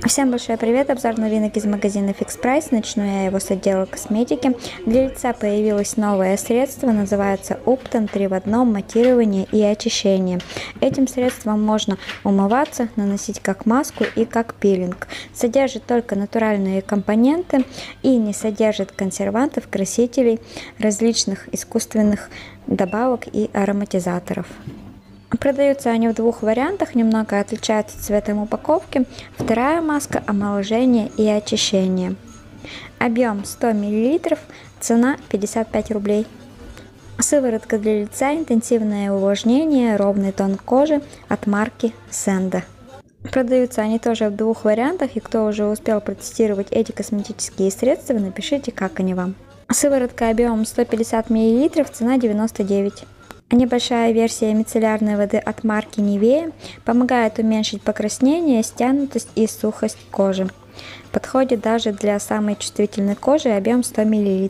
Всем большой привет! Обзор новинок из магазина Fix Price. Начну я его с отдела косметики. Для лица появилось новое средство, называется Upton 3 в 1 матирование и очищение. Этим средством можно умываться, наносить как маску и как пилинг. Содержит только натуральные компоненты и не содержит консервантов, красителей, различных искусственных добавок и ароматизаторов. Продаются они в двух вариантах, немного отличаются цветом упаковки. Вторая маска – омоложение и очищение. Объем 100 мл, цена 55 рублей. Сыворотка для лица, интенсивное увлажнение, ровный тон кожи от марки Senda. Продаются они тоже в двух вариантах, и кто уже успел протестировать эти косметические средства, напишите, как они вам. Сыворотка объемом 150 мл, цена 99. Небольшая версия мицеллярной воды от марки Nivea помогает уменьшить покраснение, стянутость и сухость кожи. Подходит даже для самой чувствительной кожи, объем 100 мл.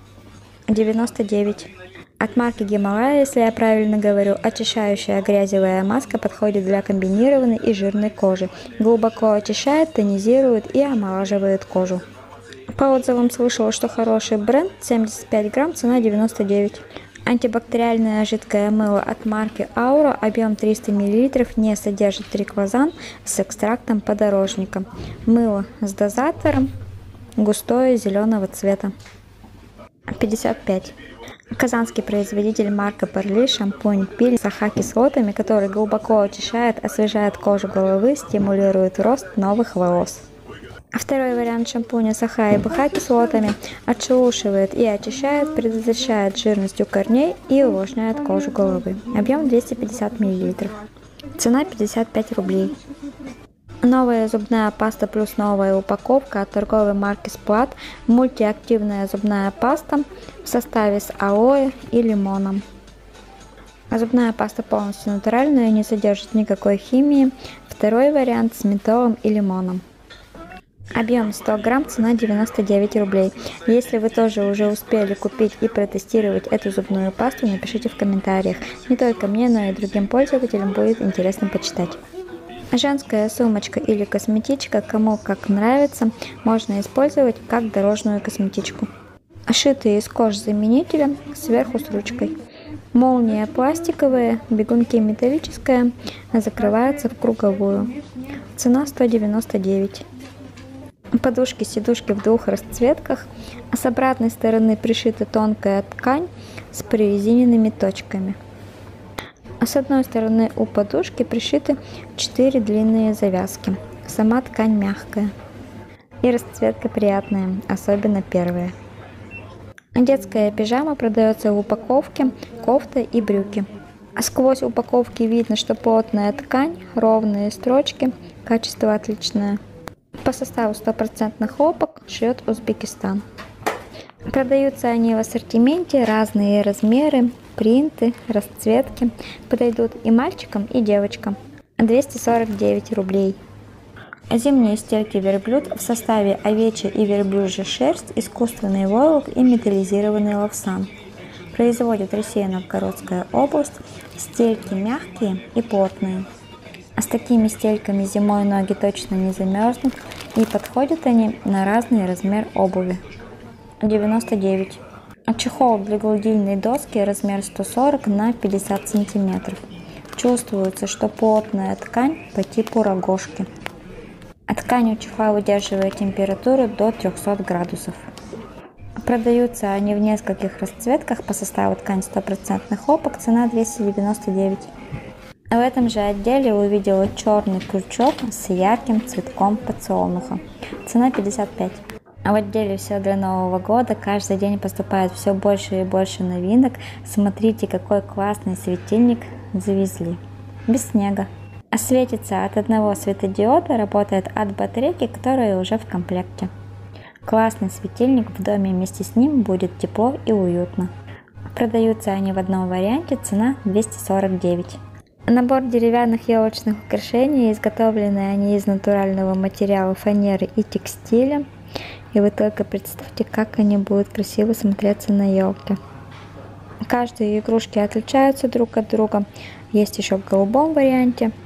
99. От марки Himalaya, если я правильно говорю, очищающая грязевая маска подходит для комбинированной и жирной кожи. Глубоко очищает, тонизирует и омолаживает кожу. По отзывам слышала, что хороший бренд, 75 грамм, цена 99. Антибактериальное жидкое мыло от марки Aura, объем 300 мл, не содержит триклозан с экстрактом подорожника. Мыло с дозатором, густое, зеленого цвета. 55. Казанский производитель марка Parley шампунь пилинг с АХ-кислотами, который глубоко очищает, освежает кожу головы, стимулирует рост новых волос. Второй вариант шампуня с АХ и БХ кислотами отшелушивает и очищает, предотвращает жирность у корней и увлажняет кожу головы. Объем 250 мл. Цена 55 рублей. Новая зубная паста плюс новая упаковка от торговой марки Splat. Мультиактивная зубная паста в составе с алоэ и лимоном. Зубная паста полностью натуральная, не содержит никакой химии. Второй вариант с ментолом и лимоном. Объем 100 грамм, цена 99 рублей. Если вы тоже уже успели купить и протестировать эту зубную пасту, напишите в комментариях. Не только мне, но и другим пользователям будет интересно почитать. Женская сумочка или косметичка, кому как нравится, можно использовать как дорожную косметичку. Шитые из кожзаменителя, сверху с ручкой. Молния пластиковая, бегунки металлическая, закрывается в круговую. Цена 199. Подушки-сидушки в двух расцветках. С обратной стороны пришита тонкая ткань с прорезиненными точками. С одной стороны у подушки пришиты 4 длинные завязки. Сама ткань мягкая. И расцветка приятная, особенно первая. Детская пижама продается в упаковке, кофта и брюки. Сквозь упаковки видно, что плотная ткань, ровные строчки, качество отличное. По составу 100% хлопок, шьет Узбекистан. Продаются они в ассортименте, разные размеры, принты, расцветки. Подойдут и мальчикам, и девочкам. 249 рублей. Зимние стельки верблюд в составе овечья и верблюжья шерсть, искусственный войлок и металлизированный лавсан. Производит Россия, Новгородская область. Стельки мягкие и плотные. С такими стельками зимой ноги точно не замерзнут, и подходят они на разный размер обуви. 99. Чехол для гладильной доски размер 140 на 50 см. Чувствуется, что плотная ткань по типу рогожки. Ткань у чехла выдерживает температуру до 300 градусов. Продаются они в нескольких расцветках, по составу ткань 100% хлопок, цена 299. В этом же отделе увидела черный крючок с ярким цветком подсолнуха. Цена 55. В отделе все для Нового года. Каждый день поступает все больше и больше новинок. Смотрите, какой классный светильник завезли. Без снега. Светится от одного светодиода, работает от батарейки, которая уже в комплекте. Классный светильник, в доме вместе с ним будет тепло и уютно. Продаются они в одном варианте, цена 249. Набор деревянных елочных украшений, изготовлены они из натурального материала фанеры и текстиля. И вы только представьте, как они будут красиво смотреться на елке. Каждые игрушки отличаются друг от друга. Есть еще в голубом варианте.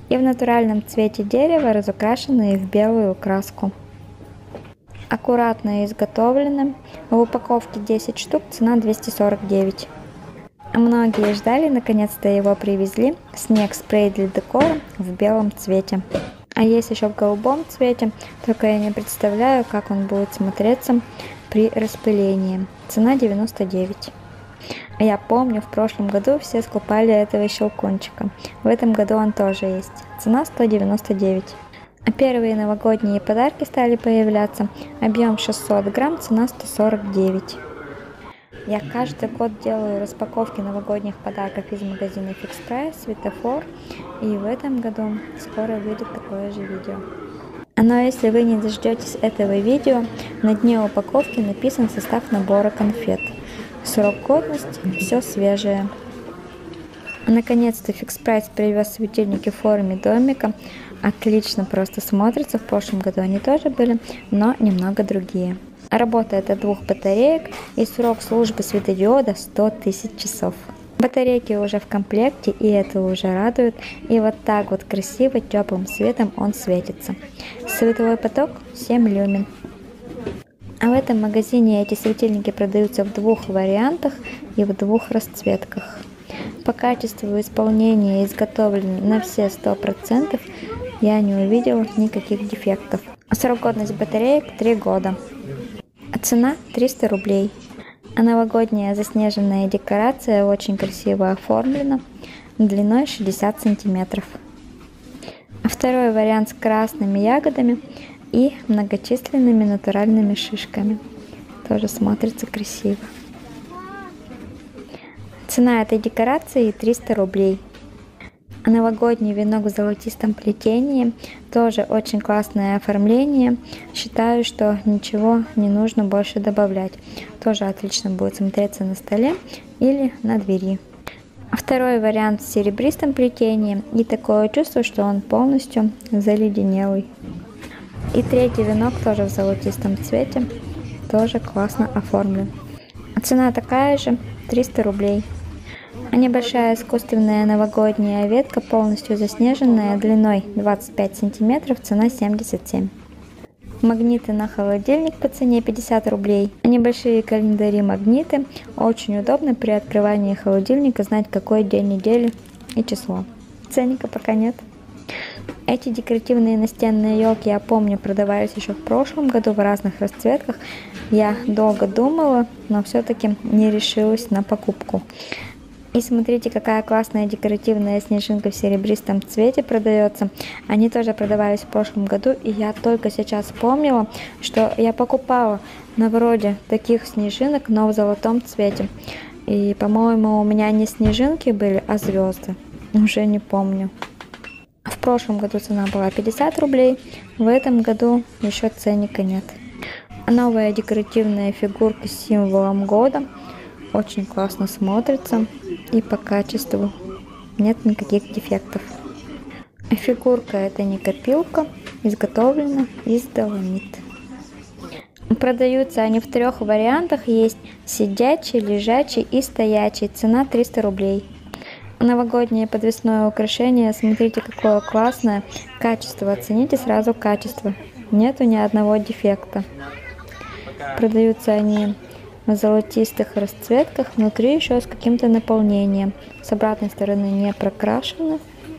и в натуральном цвете дерева, разукрашенные в белую краску. Аккуратно изготовлены. В упаковке 10 штук, цена 249. Многие ждали, наконец-то его привезли. Снег-спрей для декора в белом цвете. А есть еще в голубом цвете, только я не представляю, как он будет смотреться при распылении. Цена 99. Я помню, в прошлом году все скупали этого щелкунчика. В этом году он тоже есть. Цена 199. А первые новогодние подарки стали появляться. Объем 600 грамм, цена 149. Я каждый год делаю распаковки новогодних подарков из магазина Fix Price, Светофор. И в этом году скоро выйдет такое же видео. Но если вы не дождетесь этого видео, на дне упаковки написан состав набора конфет. Срок годности, все свежее. Наконец-то Fix Price привез светильники в форме домика. Отлично просто смотрится. В прошлом году они тоже были, но немного другие. Работает от 2 батареек и срок службы светодиода 100 тысяч часов. Батарейки уже в комплекте, и это уже радует. И вот так вот красиво теплым светом он светится. Световой поток 7 люмен. А в этом магазине эти светильники продаются в 2 вариантах и в 2 расцветках. По качеству исполнения изготовлены на все 100%. Я не увидела никаких дефектов. Срок годности батареек 3 года. Цена 300 рублей. А новогодняя заснеженная декорация очень красиво оформлена, длиной 60 сантиметров. Второй вариант с красными ягодами и многочисленными натуральными шишками. Тоже смотрится красиво. Цена этой декорации 300 рублей. Новогодний венок в золотистом плетении. Тоже очень классное оформление. Считаю, что ничего не нужно больше добавлять. Тоже отлично будет смотреться на столе или на двери. Второй вариант в серебристом плетении. И такое чувство, что он полностью заледенелый. И третий венок тоже в золотистом цвете. Тоже классно оформлен. Цена такая же, 300 рублей. А небольшая искусственная новогодняя ветка, полностью заснеженная, длиной 25 сантиметров, цена 77. Магниты на холодильник по цене 50 рублей. Небольшие календари-магниты. Очень удобно при открывании холодильника знать, какой день недели и число. Ценника пока нет. Эти декоративные настенные елки, я помню, продавались еще в прошлом году в разных расцветках. Я долго думала, но все-таки не решилась на покупку. И смотрите, какая классная декоративная снежинка в серебристом цвете продается. Они тоже продавались в прошлом году, и я только сейчас вспомнила, что я покупала на вроде таких снежинок, но в золотом цвете. И, по-моему, у меня не снежинки были, а звезды. Уже не помню. В прошлом году цена была 50 рублей, в этом году еще ценника нет. Новая декоративная фигурка с символом года. Очень классно смотрится и по качеству нет никаких дефектов. Фигурка это не копилка, изготовлена из доломита. Продаются они в 3 вариантах, есть сидячий, лежачий и стоячий. Цена 300 рублей. Новогоднее подвесное украшение, смотрите, какое классное. Качество, оцените сразу качество. Нету ни одного дефекта. Продаются они в золотистых расцветках, внутри еще с каким-то наполнением. С обратной стороны не прокрашено.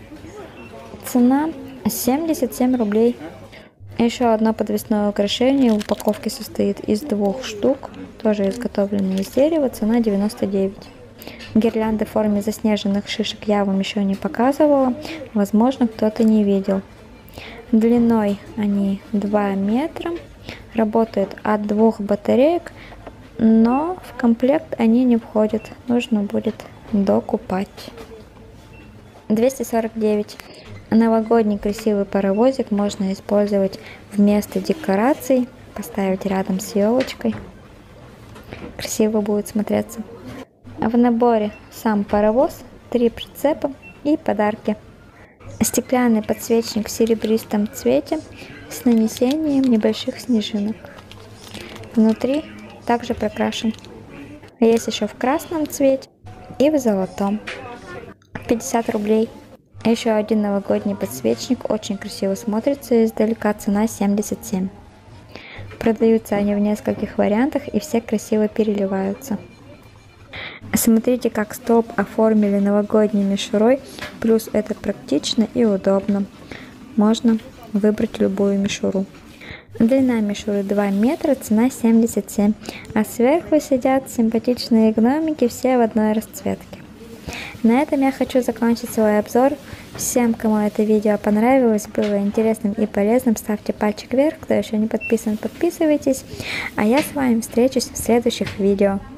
Цена 77 рублей. Еще одно подвесное украшение в упаковке состоит из 2 штук, тоже изготовленные из дерева, цена 99. Гирлянды в форме заснеженных шишек я вам еще не показывала, возможно, кто-то не видел. Длиной они 2 метра, работают от 2 батареек, но в комплект они не входят, нужно будет докупать. 249. Новогодний красивый паровозик можно использовать вместо декораций, поставить рядом с елочкой. Красиво будет смотреться. В наборе сам паровоз, 3 прицепа и подарки. Стеклянный подсвечник в серебристом цвете с нанесением небольших снежинок. Внутри также прокрашен. Есть еще в красном цвете и в золотом. 50 рублей. Еще один новогодний подсвечник, очень красиво смотрится издалека, цена 77. Продаются они в нескольких вариантах и все красиво переливаются. Смотрите, как столб оформили новогодней мишурой, плюс это практично и удобно. Можно выбрать любую мишуру. Длина мишуры 2 метра, цена 77, а сверху сидят симпатичные гномики, все в одной расцветке. На этом я хочу закончить свой обзор. Всем, кому это видео понравилось, было интересным и полезным, ставьте пальчик вверх. Кто еще не подписан, подписывайтесь. А я с вами встречусь в следующих видео.